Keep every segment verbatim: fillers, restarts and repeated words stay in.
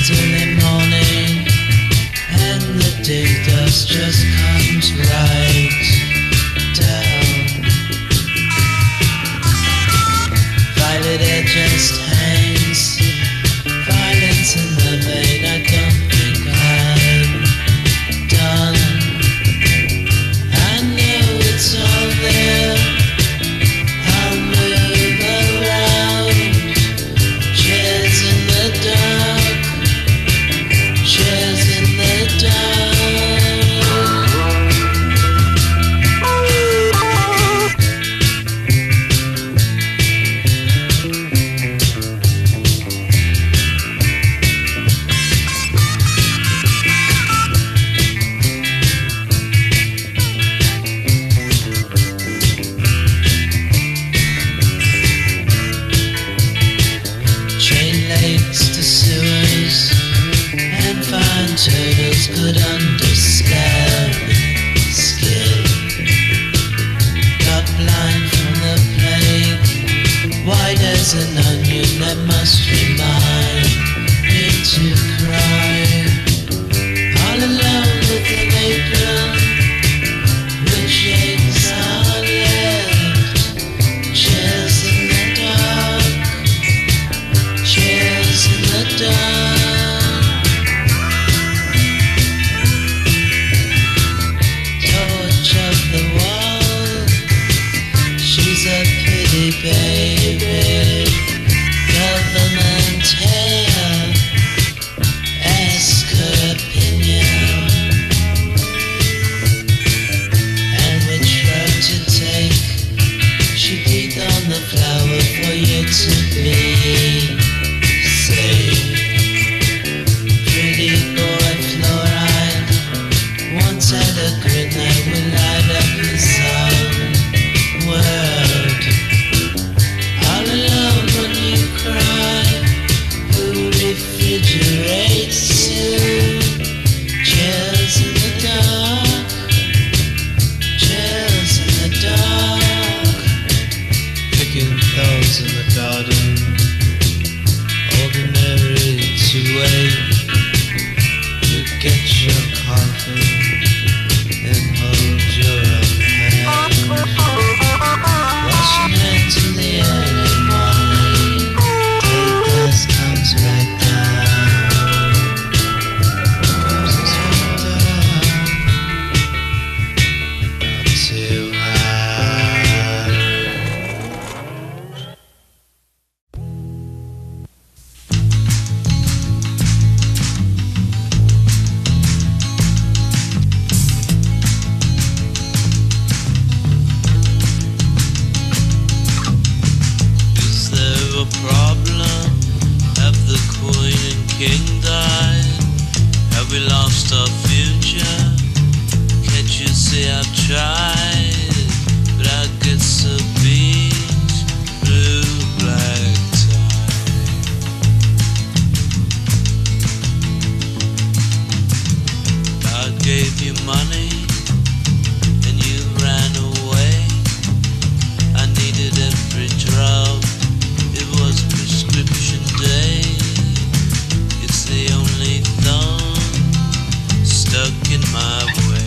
early morning, and the day dust just comes right down. Violet air just hangs, violence in the vein. I don't think I'm done. I know it's all there. I'll move around. Chairs in the dark, chairs in the dark. Chain legs to sewers and fine turtles could understand skin. Got blind from the plague, white as an onion that must remind me to cry. All alone with an apron, which shades are left. Chairs in the dark, chairs in the dark. Torch of the wall, she's a pretty baby. Government hair, ask her opinion. And which road to take? She breathed on the flower for you to be. Pretty boy fluoride once had a grin that would light up his own world. All alone when you cry, who refrigerates you? Chairs in the dark, chairs in the dark. Picking flowers in the garden, ordinary to wait. You get your coffin and hold your own hand. Washing hands in the early morning, day dust comes right down. Comes right down. Not too high. Is there a problem? Have the queen and king died? Have we lost our future? Can't you see I've tried? But I get so beat, blue black tie. God gave you money and you ran away. I needed every drop, it was prescription day. It's the only thorn stuck in my way.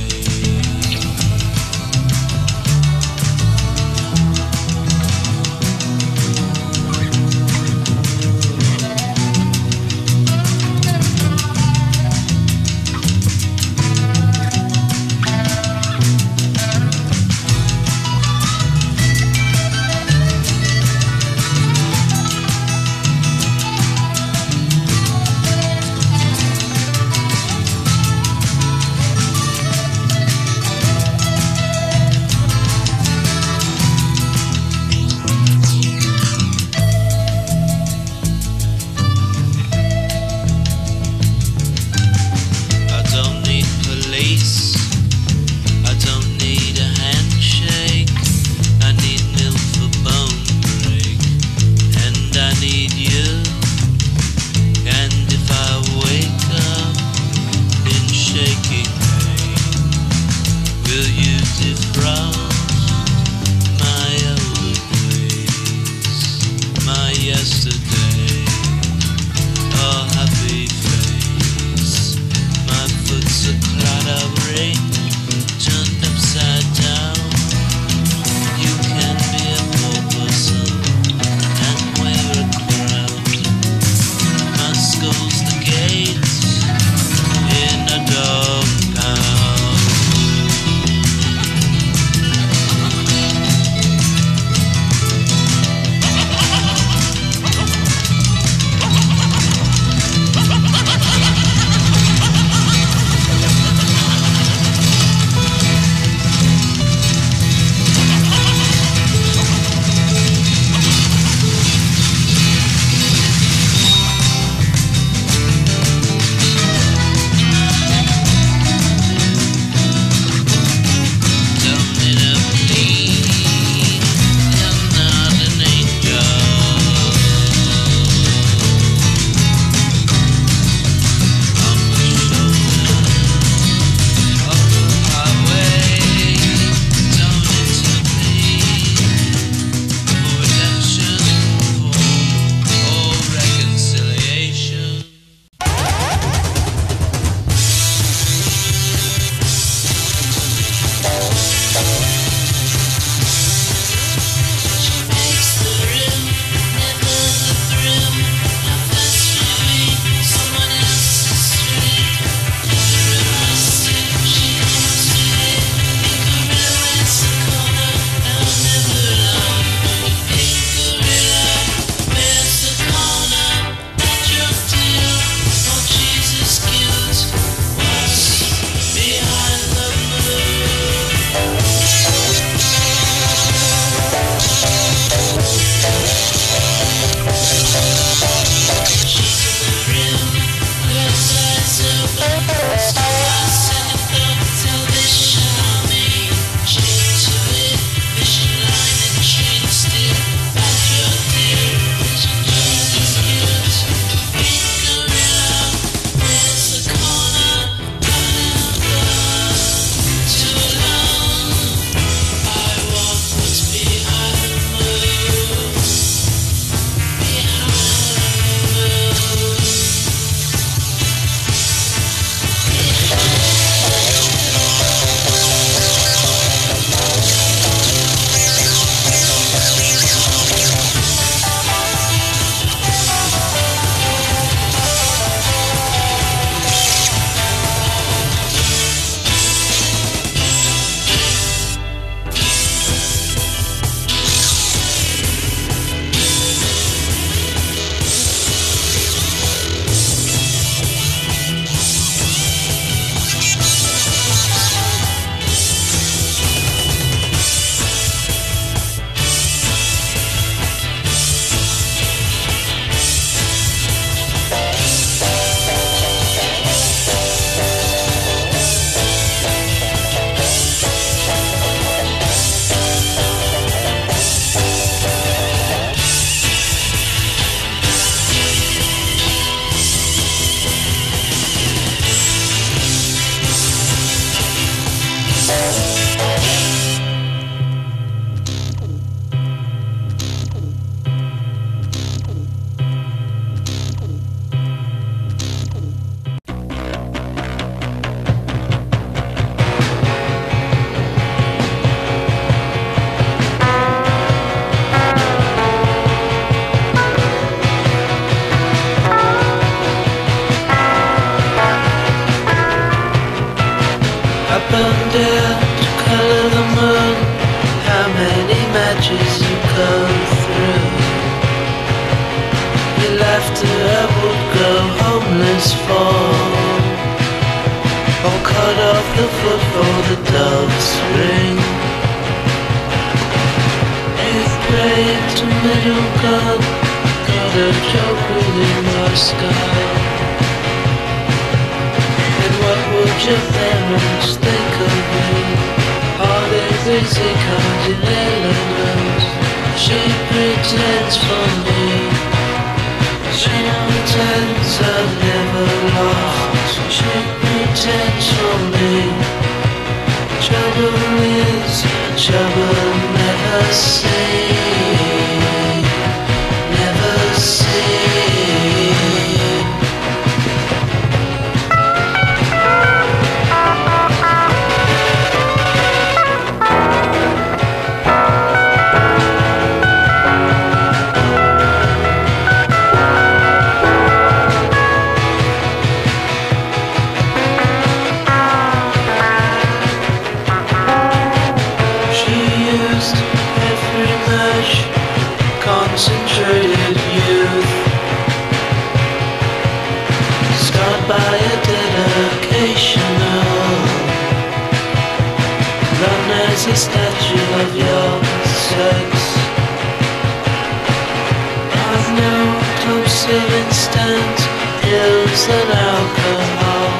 endless fall. Oh, cut off the foot for the dove's ring. Eighth grade to middle gun, got a job within our sky. And what would your parents think of me? Are they busy counting elements? She pretends for me. She pretends I've never lost. She pretends for me. Trouble is, trouble never seen, never seen. Concentrated youth, scarred by a dedicational, run as a statue of your sex. I've known clubs of instant pills and alcohol,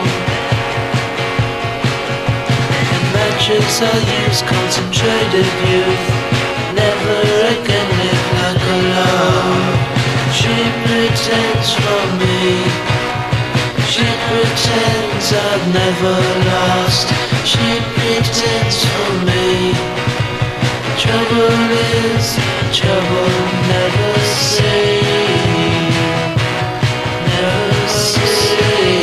and matches I use concentrated youth. Never again live like a love. She pretends for me. She pretends I've never lost. She pretends for me. Trouble is, trouble never seen, never seen.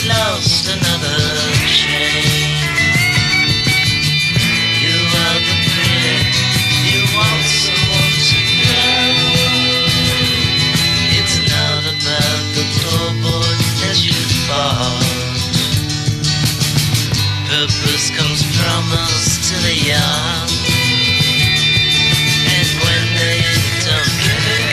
lost another chain. You are the critic, you want someone to know. It's not about the poor boy as you thought. Purpose comes promised to the young, and when they don't care.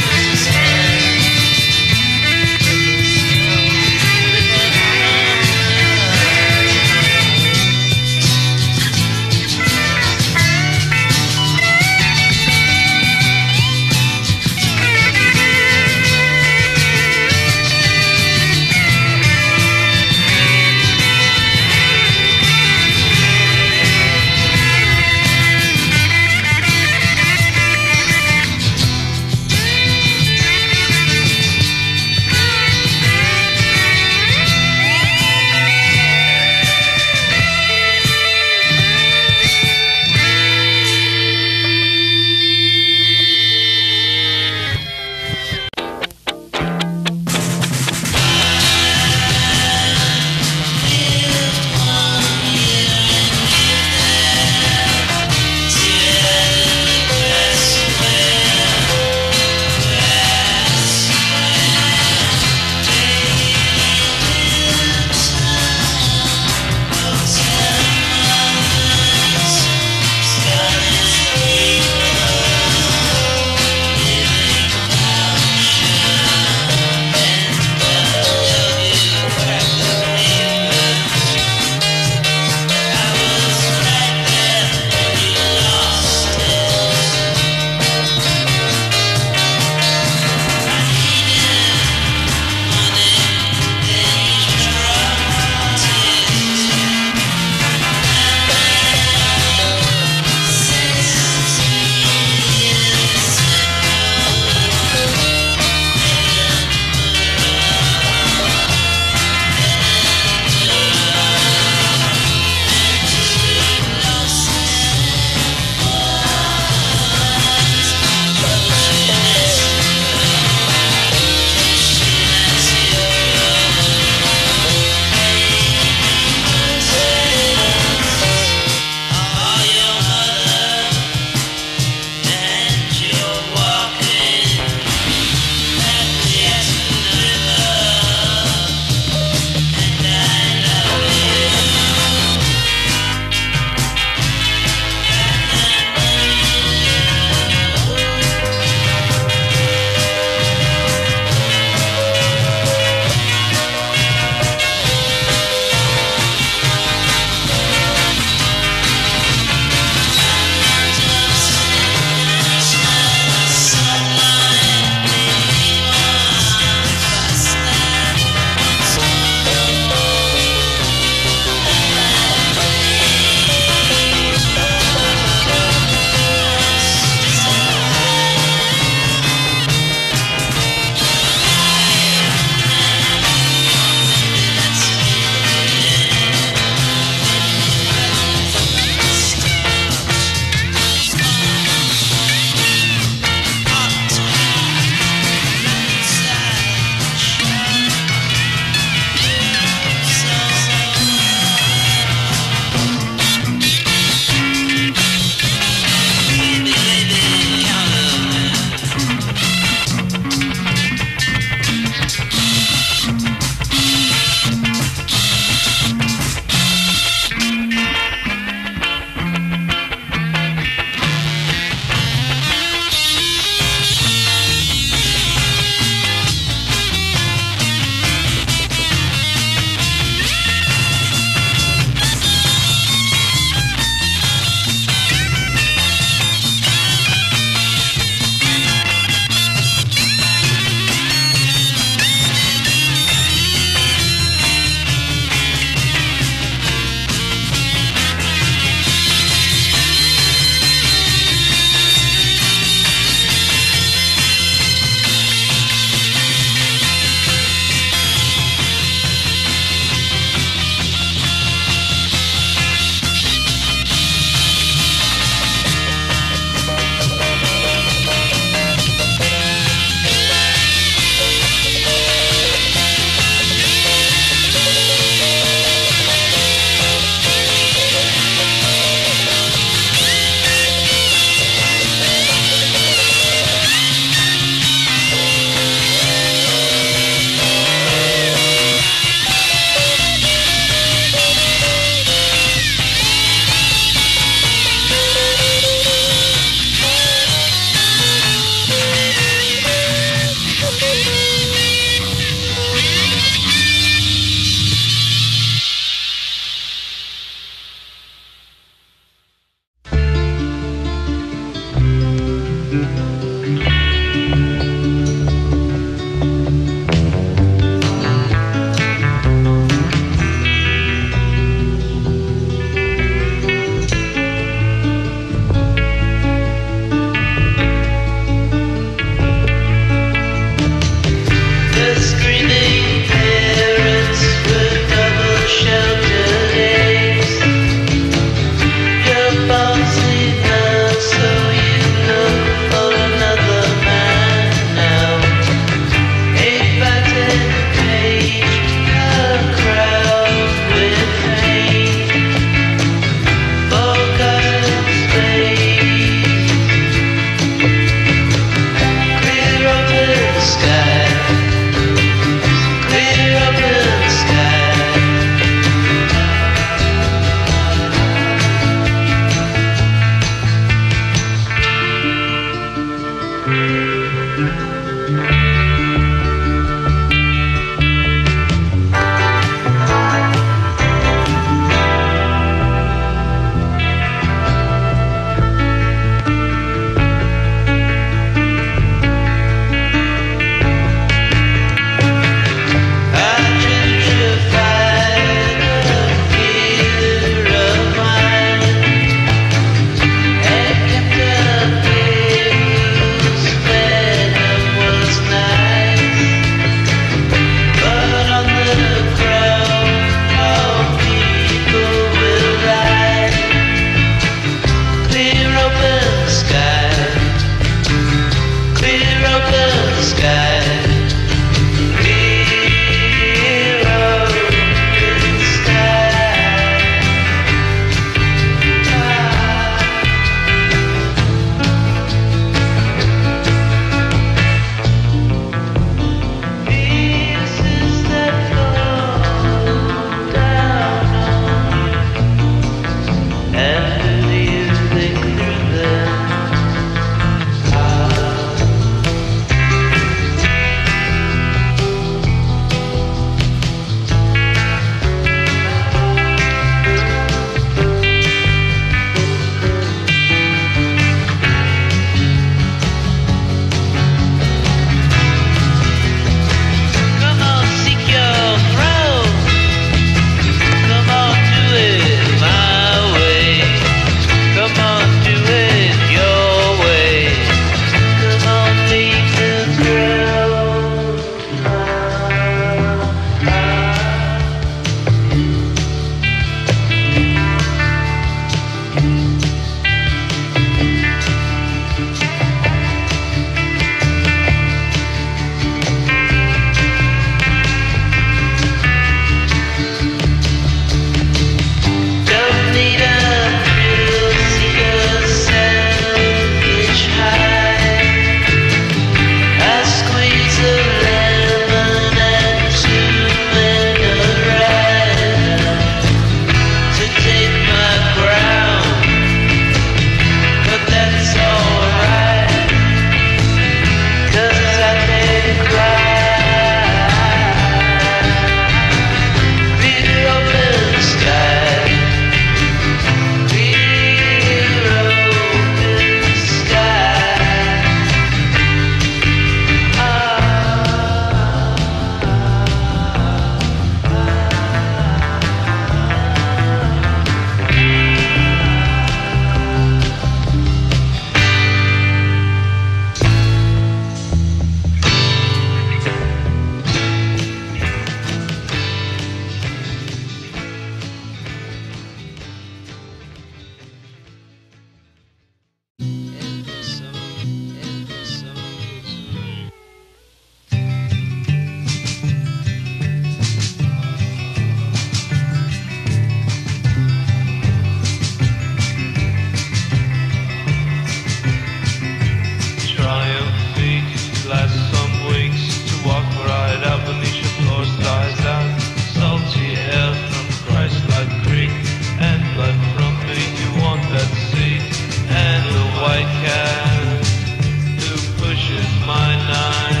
white cat who pushes my knife.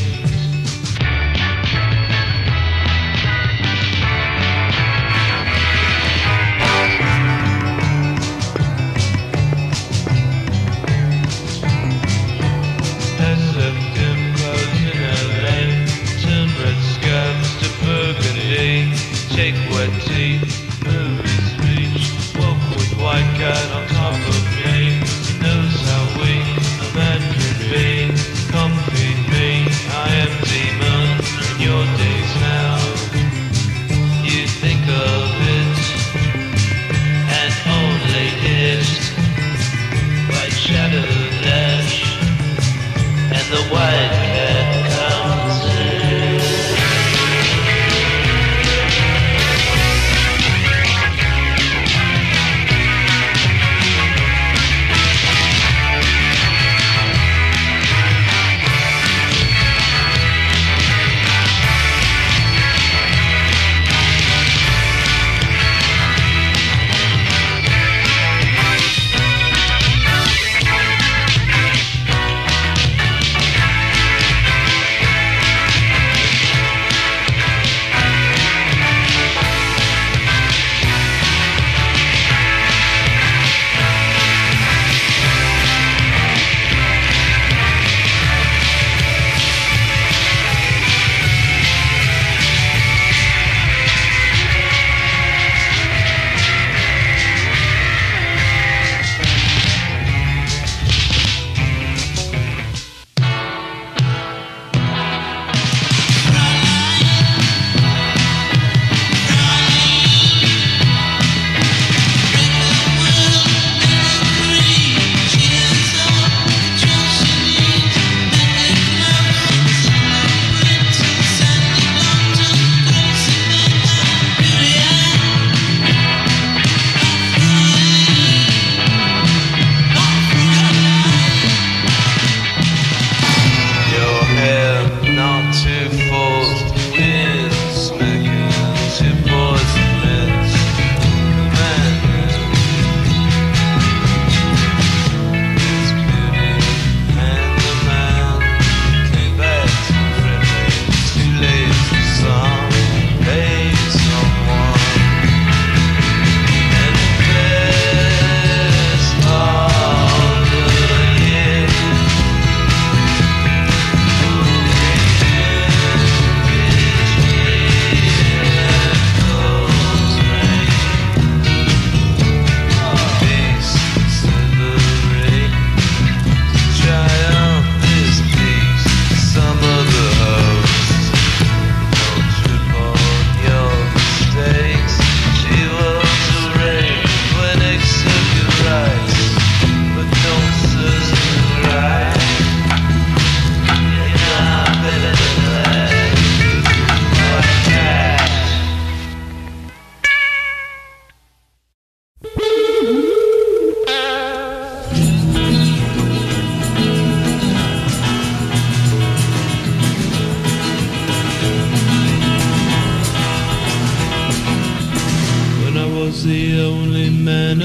Take wet tea, movie speech, walk with white cat on top of me. He knows how weak a man can be. Come feed me, I am demon in your days now. You think of it and only it. White shadow dash and the white cat comes in. The only man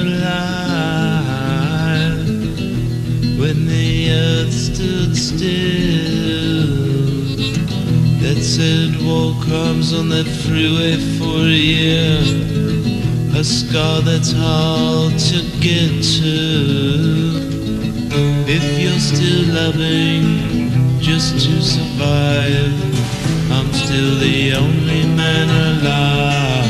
alive when the earth stood still. That said war crimes on that freeway for a year, a scar that's hard to get to. If you're still loving just to survive, I'm still the only man alive.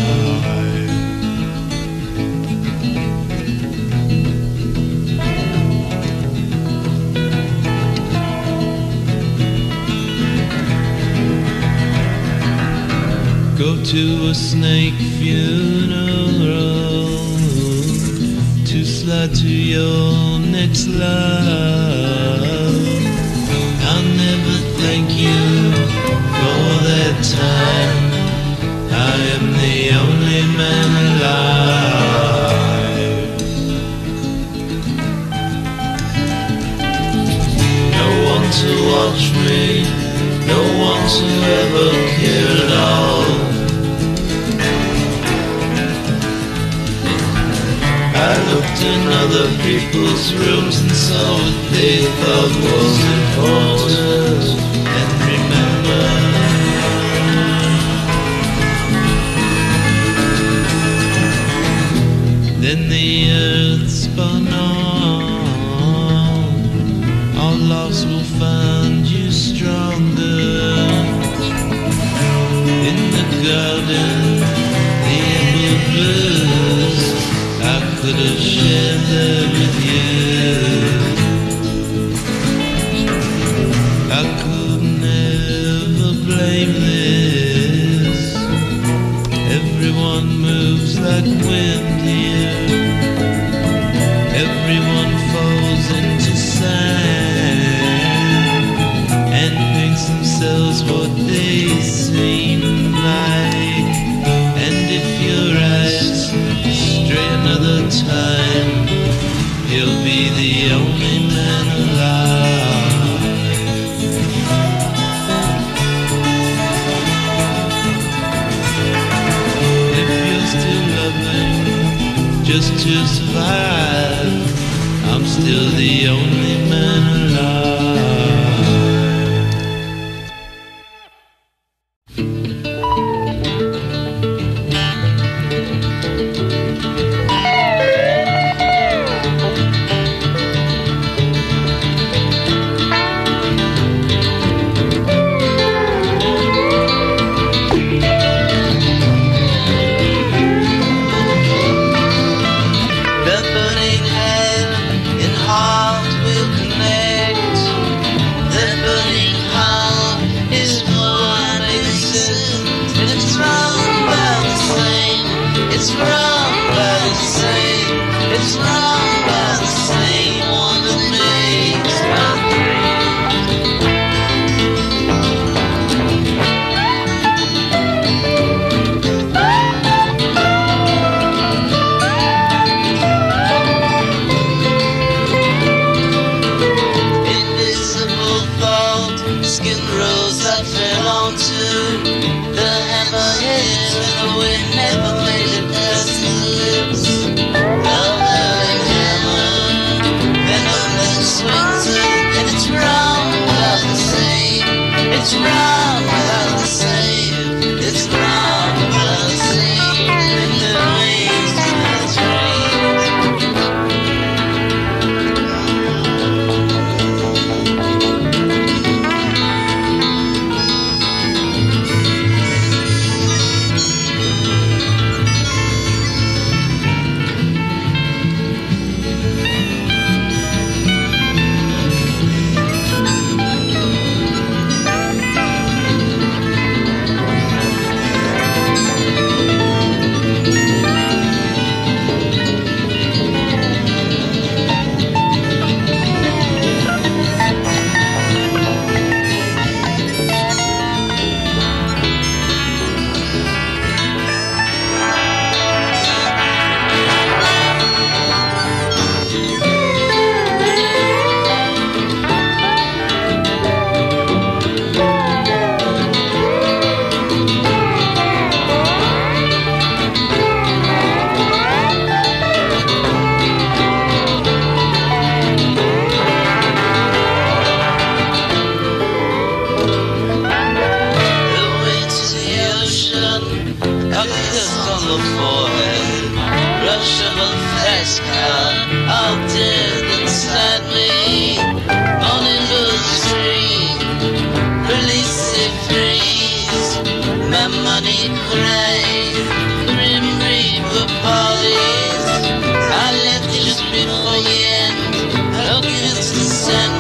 Go to a snake funeral to slide to your next love. I'll never thank you for that time. I am the only man alive. No one to watch me, no one to ever care at all. I I looked in other people's rooms and saw what they thought was important. And remember, then the earth spun on. Our loss will find you stronger. In the garden, the apple blues, I could have shared that with you. I could never blame this. Everyone moves like wind here. Everyone falls into sand and thinks themselves what they seem like. And if your eyes stray another time, he'll be the only man alive. If you're still loving just to survive, I'm still the only man alive. It's wrong by the same, it's wrong by the same one that makes my invisible fault, skin rose I fell onto the hammerhead and the wind never made it past the lips of the hammer. Then the left swings it, and it's wrong without the same. It's wrong without the same. It's wrong without the same. And the wings of the rush of a fast car, all dead inside me. Morning blues stream, release it freeze. My money cried, grim reaper parties. I left just before the end, against the sun.